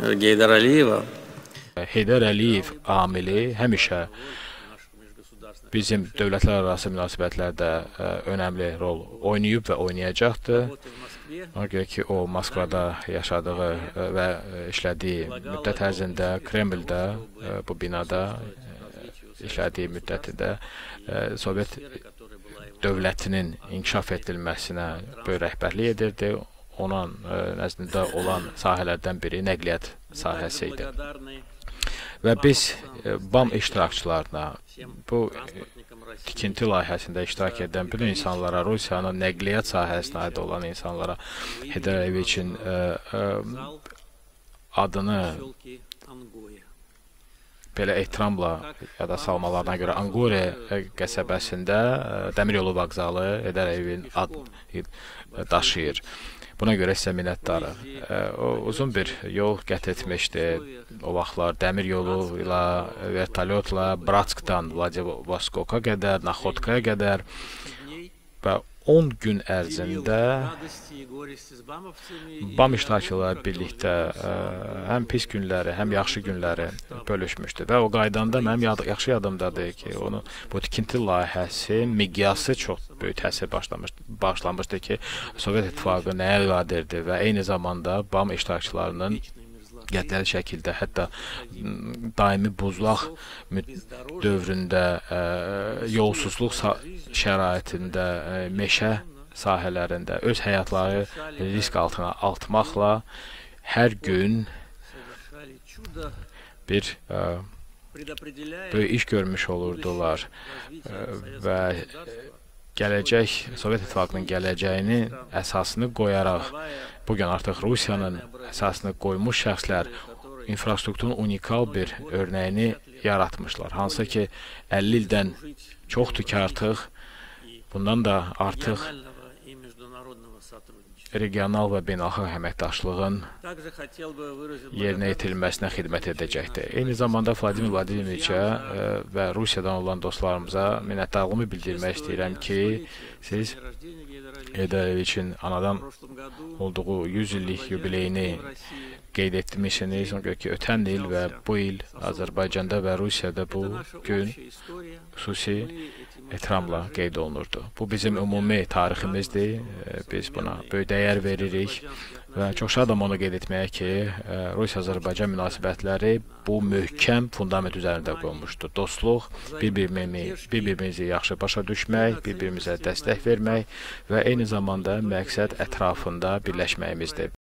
Гейдара Алиева. Heydər Əliyev amili həmişə bizim dövlətlər arası münasibətlərdə önəmli rol oynayıb və oynayacaqdır. Ona görə ki, o Moskvada yaşadığı və işlədiyi müddət ərzində Kremldə, bu binada işlədiyi müddətində Sovet dövlətinin inkişaf edilməsinə böyük rəhbərlik edirdi. Onun nəzdində olan sahələrdən biri nəqliyyat sahəsi idi. Və biz BAM iştirakçılarına, bu tikinti layihəsində iştirak edən bütün insanlara, Rusiyanın nəqliyyat sahəsinə aid olan insanlara Heydər Əliyeviçin adını belə ehtiramla yada salmalarına görə Angore qəsəbəsində dəmiryolu vağzalı Heydər Əliyevin adını daşıyır. Buna görə sizə minnətdarıq. O uzun bir yol qət etmişdi. O vaxtlar dəmir yolu ilə, vertolyotla Bratskdan Vladivostoka qədər, Naxodkaya qədər və 10 gün ərzində BAM iştirakçıları birlikdə həm pis günləri, həm yaxşı günləri bölüşmüşdü. Və o qaydanda mənim yaxşı yadımdadır ki, bu tikinti layihəsi miqyası çox böyük təsir başlamışdı ki, Sovet İttifaqı nəyə qadirdir və eyni zamanda BAM iştirakçılarının qətiyyətli şəkildə, hətta daimi buzlaq dövründə, yolsuzluq şəraitində, meşə sahələrində öz həyatları risk altına atmaqla hər gün bir böyük iş görmüş olurdular və gələcək, Sovet İttifaqının gələcəyini əsasını qoyaraq, bugün artıq Rusiyanın əsasını qoymuş şəxslər infrastrukturun unikal bir örnəyini yaratmışlar. Hansı ki, 50 ildən çoxdur ki, artıq bundan da artıq regional və beynəlxalq əməkdaşlığın yerinə yetirilməsinə xidmət edəcəkdir. Eyni zamanda Vladimir Vladimiroviçə və Rusiyadan olan dostlarımıza minnətdarlığımı bildirmək istəyirəm ki, siz Heydər Əliyeviçin anadan olduğu 100 illik yubileyini qeyd etmişsiniz. Ona görə ki, ötən il və bu il Azərbaycanda və Rusiyada bu gün xüsusi ehtiramla qeyd olunurdu. Bu bizim ümumi tariximizdir. Biz buna böyük dəyər veririk və çox şadam onu qeyd etməyə ki, Rusiya-Azərbaycan münasibətləri bu möhkəm fundament üzərində qolmuşdur. Dostluq, bir-birimizi yaxşı başa düşmək, bir-birimizə dəstək vermək və eyni zamanda məqsəd ətrafında birləşməyimizdir.